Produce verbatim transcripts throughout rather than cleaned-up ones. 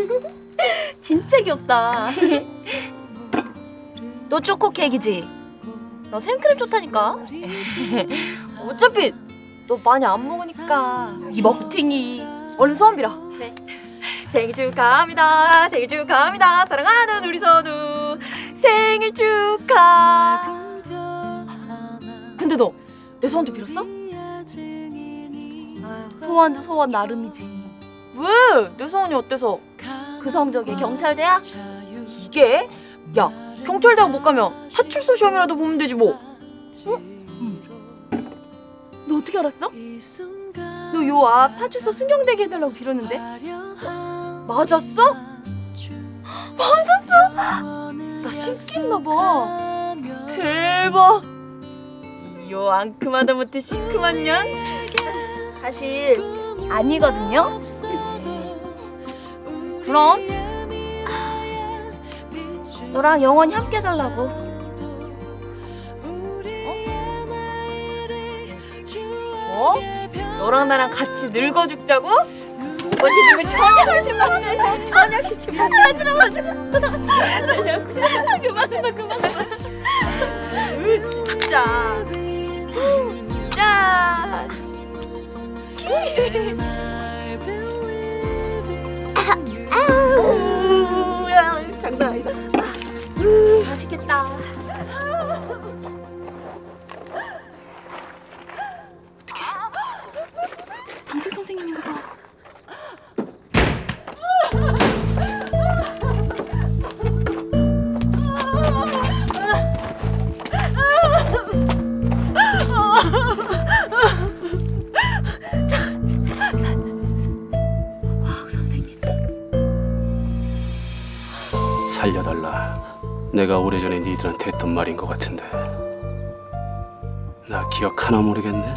진짜 귀엽다. 너 초코 케이크지? 나 생크림 좋다니까. 어차피 너 많이 안 먹으니까. 이 먹탱이. 얼른 소원 빌어. 그래. 생일 축하합니다. 생일 축하합니다. 사랑하는 우리 선우 생일 축하. 근데 너 내 소원도 빌었어? 아유, 소원도 소원 나름이지. 왜? 내 소원이 어때서? 그 성적에 경찰대학? 이게? 야, 경찰대학 못 가면 파출소 시험이라도 보면 되지 뭐. 응? 응. 너 어떻게 알았어? 너 요 앞 파출소 순경대기 해달라고 빌었는데? 맞았어? 맞았어? 나 심기했나봐. 대박. 요 앙큼하다 못해 시큼한 년? 사실 아니거든요? 그럼? 너랑 영원히 함께 해달라고. 어? 너랑 나랑 같이 늙어 죽자고? 그것이 누구 처녀시만 처녀 기시만 하지마 하지마. 그만 그만 그만. 으 진짜. 자. 야 장난 아니다. 맛있겠다. 어떡해? 당직 선생님인가 봐. 살려달라. 내가 오래전에 니들한테 했던 말인 것 같은데 나 기억 하나 모르겠네.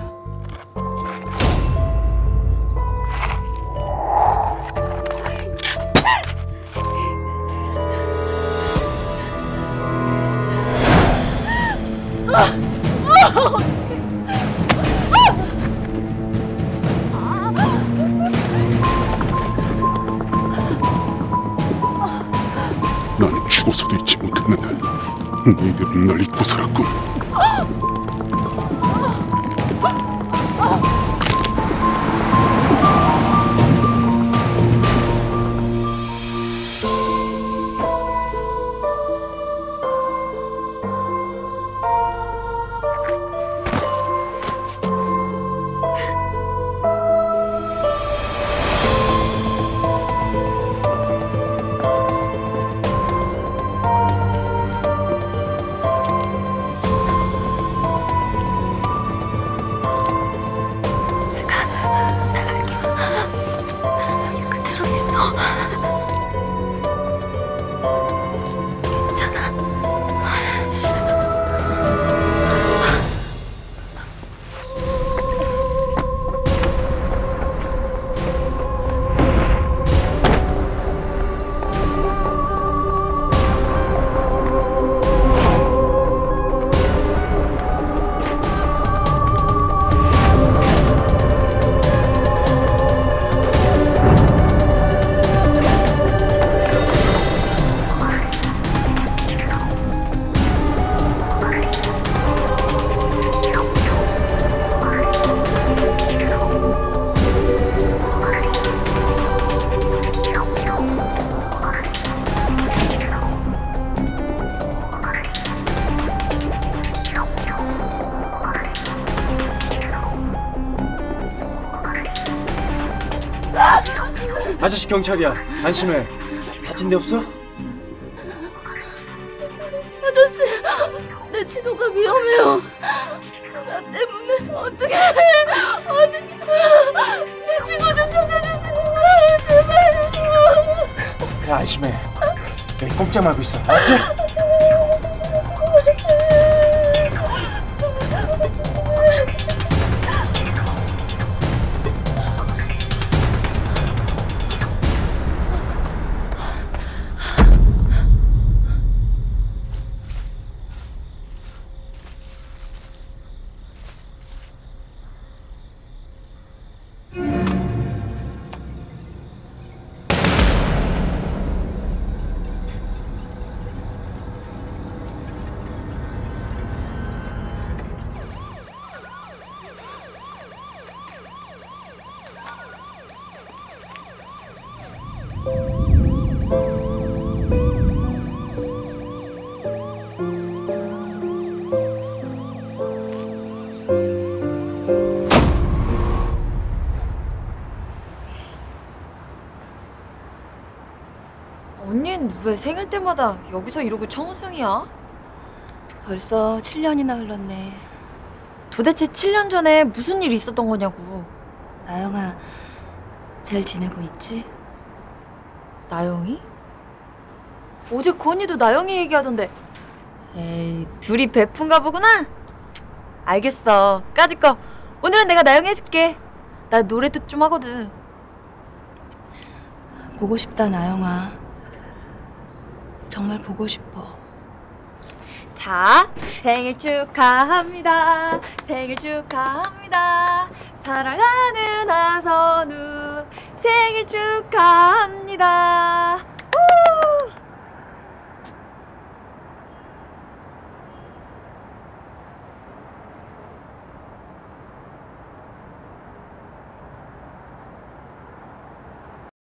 나는 죽어서도 잊지 못했는데 너희들은 날 잊고 살았군. 아저씨 경찰이야. 안심해. 다친 데 없어? 아저씨, 내 친구가 위험해요. 나 때문에 어떻게 해? 어떻게 내 친구 좀 찾아주세요. 제발요. 그래 안심해. 여기 꼼짝 말고 있어. 알았지? 언니는 왜 생일 때마다 여기서 이러고 청우승이야? 벌써 칠 년이나 흘렀네. 도대체 칠 년 전에 무슨 일이 있었던 거냐고. 나영아, 잘 지내고 있지? 나영이? 어제 그 언니도 나영이 얘기하던데. 에이, 둘이 베푼가 보구나? 알겠어. 까짓거 오늘은 내가 나영이 해줄게. 나 노래도 좀 하거든. 보고 싶다, 나영아. 정말 보고 싶어. 자, 생일 축하합니다. 생일 축하합니다. 사랑하는 하선우 생일 축하합니다.